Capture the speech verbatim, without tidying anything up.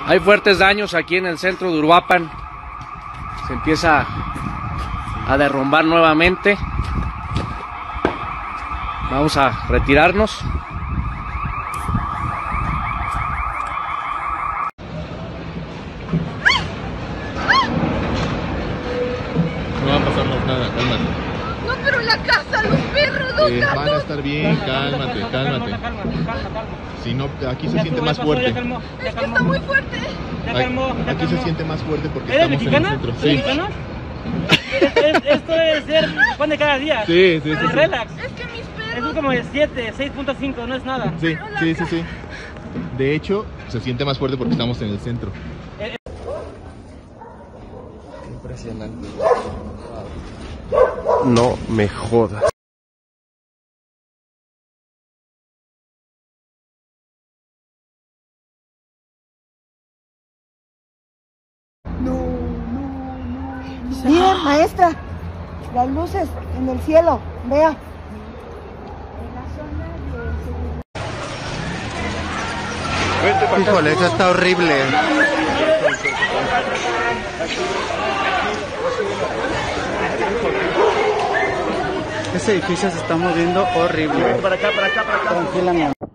Hay fuertes daños aquí en el centro de Uruapan. Se empieza a derrumbar nuevamente. Vamos a retirarnos. No va a pasarnos nada, cálmate. No, pero la casa, los perros, los Eh, gatos. van a estar bien, cálmate, cálmate. Si no, aquí se siente más fuerte. Es que está muy fuerte. Aquí se siente más fuerte porque ¿Eres estamos en el mexicana? centro. ¿Eres Sí. mexicana? Es- es- Esto debe ser pan de cada día. Sí, sí, sí, sí. Relax. Es que mis Esto perros. es como de siete, seis punto cinco, no es nada. Sí, sí, sí, sí. De hecho, se siente más fuerte porque estamos en el centro. Impresionante. No me jodas. Mira, maestra, las luces en el cielo, vea. Híjole, eso está horrible. Ese edificio se está moviendo horrible. Para acá, para acá, para acá. Tranquila, mi amor.